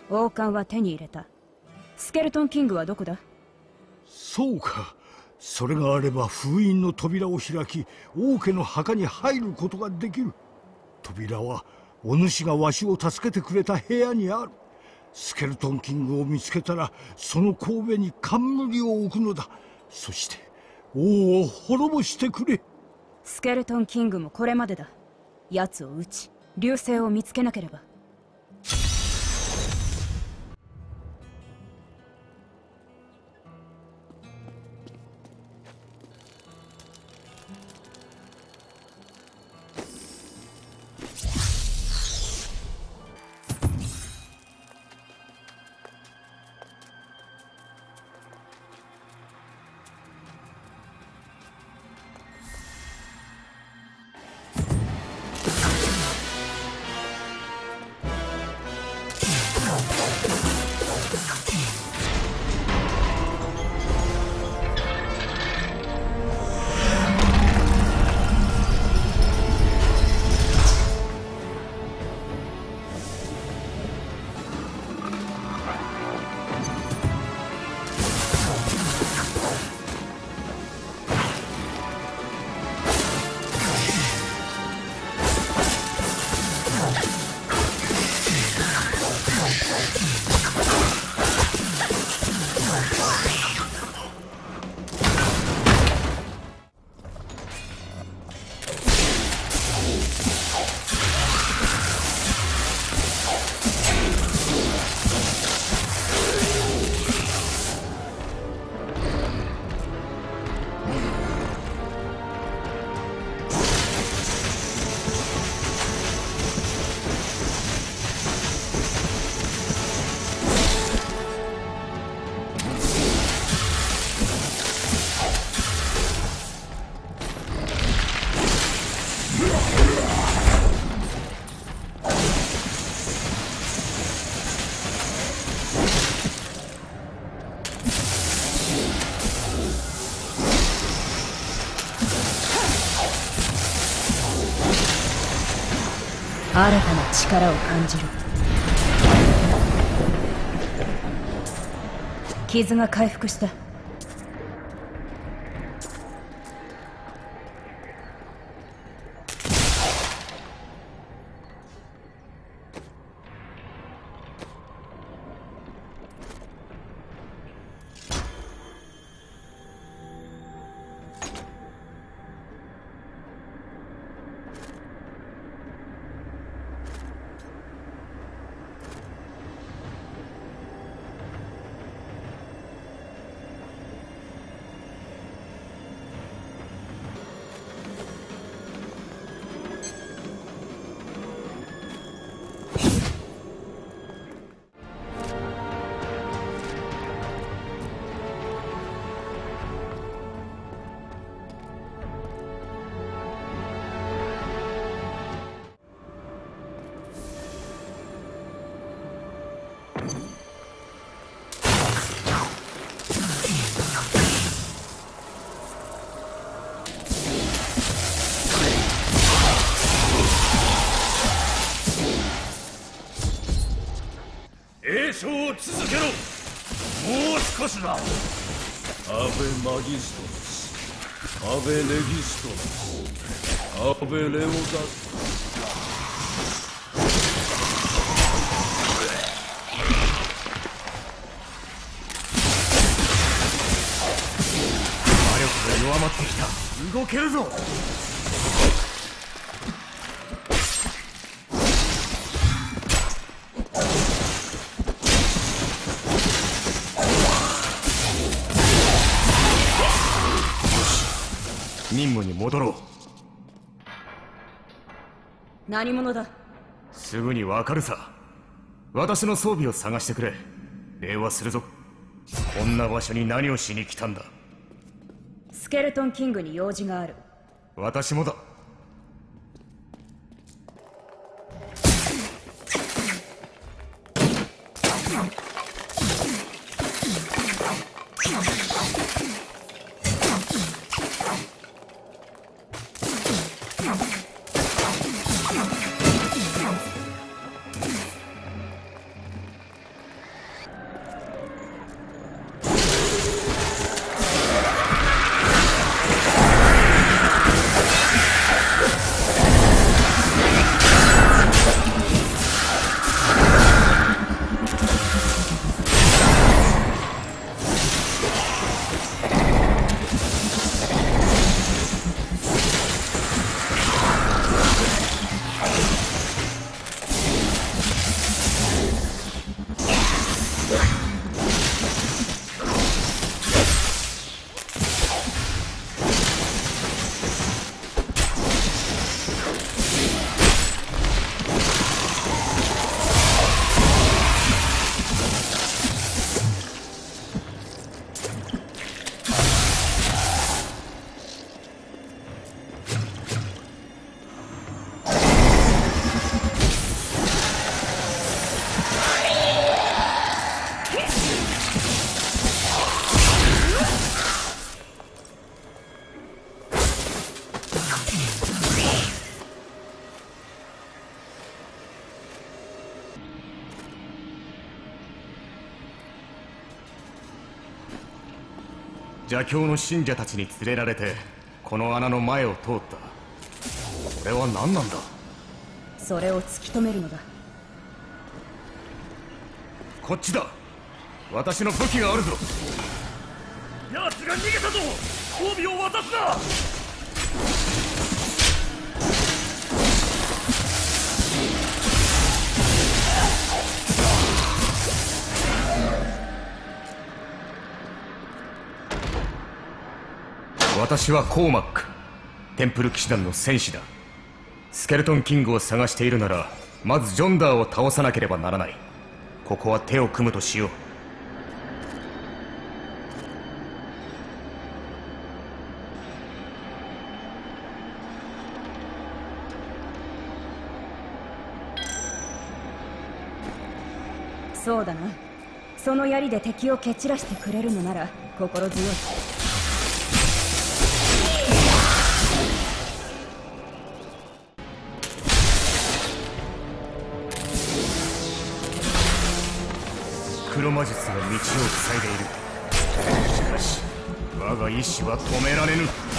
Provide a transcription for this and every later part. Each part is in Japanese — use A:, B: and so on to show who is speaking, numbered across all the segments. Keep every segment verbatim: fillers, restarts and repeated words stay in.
A: 王冠は手に入れた。スケルトンキングはどこだ？
B: そうか。それがあれば封印の扉を開き、王家の墓に入ることができる。扉はお主がわしを助けてくれた部屋にある。スケルトンキングを見つけたら、その神戸に冠を置くのだ。そして王を滅ぼしてくれ。
A: スケルトンキングもこれまでだ。奴を撃ち流星を見つけなければ。新たな力を感じる。傷が回復した。
C: 詠唱を続けろ。もう少しだ。アベマギストロス、アベレギストロス、アベレオダス。魔力が弱まってきた。動けるぞ。任務に戻ろう。
A: 何者だ？
C: すぐにわかるさ。私の装備を探してくれ。礼はするぞ。こんな場所に何をしに来たんだ？
A: スケルトンキングに用事がある。
C: 私もだ。
D: 邪教の信者たちに連れられてこの穴の前を通った。これは何なんだ。
A: それを突き止めるのだ。
D: こっちだ。私の武器があるぞ。
C: 奴が逃げたぞ。褒美を渡すな。
D: 私はコーマック、テンプル騎士団の戦士だ。スケルトンキングを探しているならまずジョンダーを倒さなければならない。ここは手を組むとしよう。
A: そうだな。その槍で敵を蹴散らしてくれるのなら心強い。
D: 黒魔術が道を塞いでいる。しかし我が意志は止められぬ。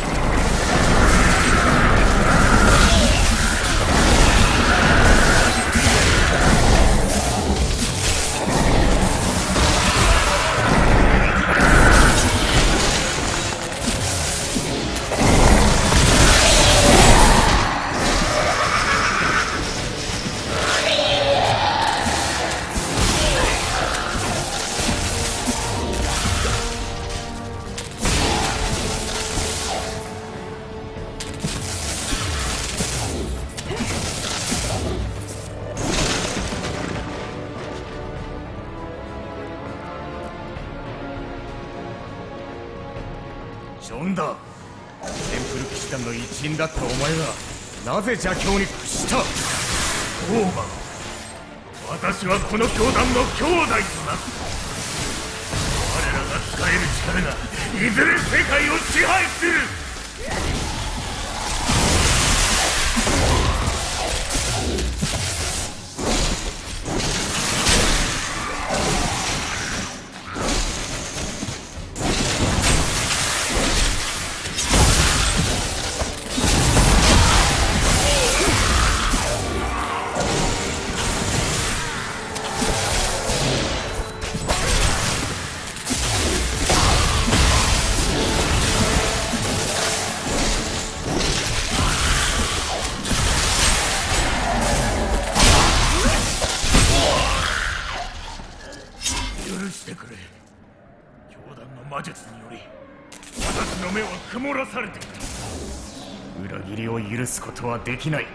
D: ジョンダー、テンプル騎士団の一員だったお前がなぜ邪教に屈した。
C: オーバー、私はこの教団の兄弟となった。我らが使える力がいずれ世界を支配する。許してくれ。教団の魔術により私の目は曇らされている。
D: 裏切りを許すことはできない。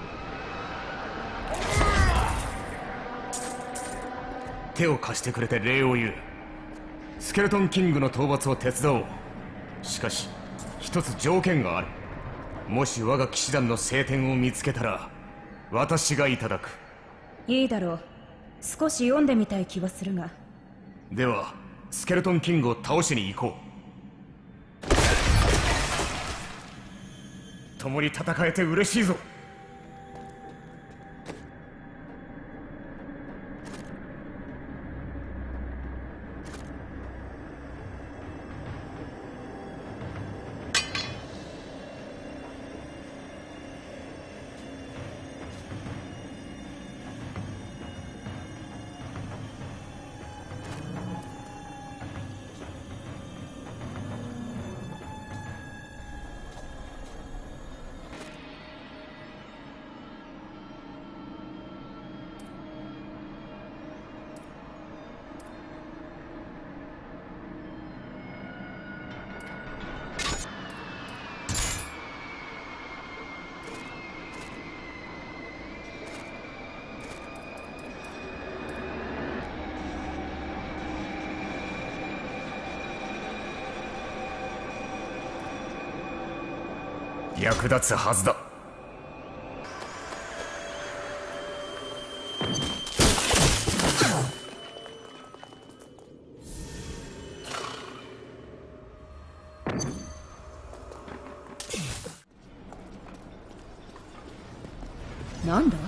D: 手を貸してくれて礼を言う。スケルトンキングの討伐を手伝おう。しかし一つ条件がある。もし我が騎士団の聖典を見つけたら私がいただく。
A: いいだろう。少し読んでみたい気はするが。
D: ではスケルトンキングを倒しに行こう。共に戦えて嬉しいぞ。役立つはずだ。
A: なんだ。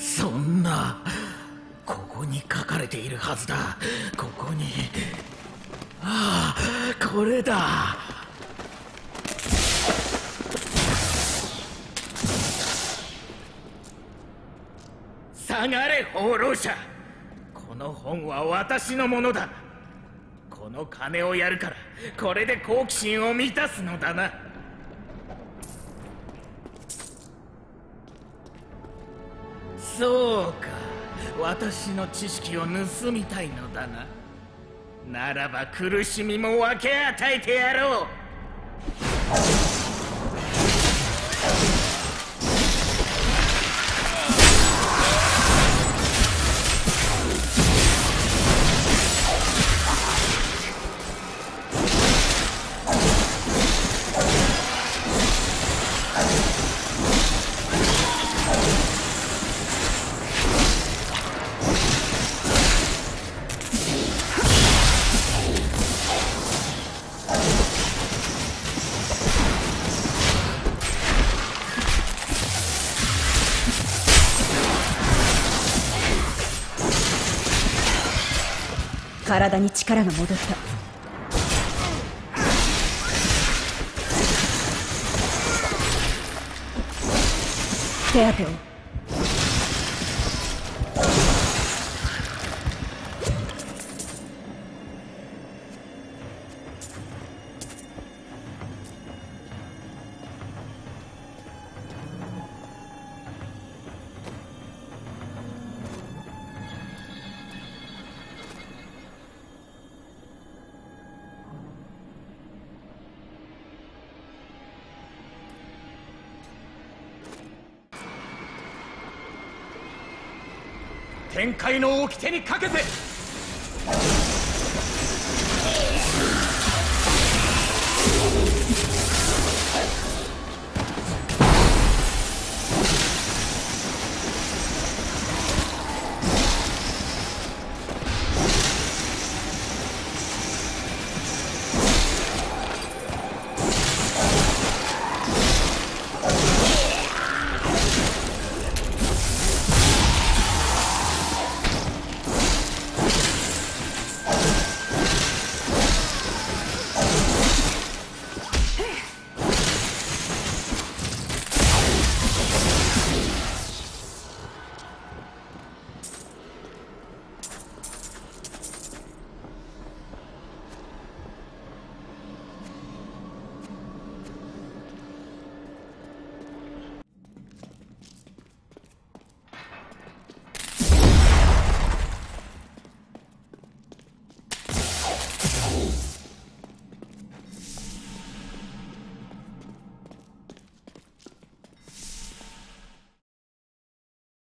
E: そんな、ここに書かれているはずだ。ここに、ああ、これだ。下がれ放浪者。この本は私のものだ。この金をやるから、これで好奇心を満たすのだな。そうか、私の知識を盗みたいのだな。ならば苦しみも分け与えてやろう。
A: 体に力が戻った。手当てを。
D: 天界の掟にかけて。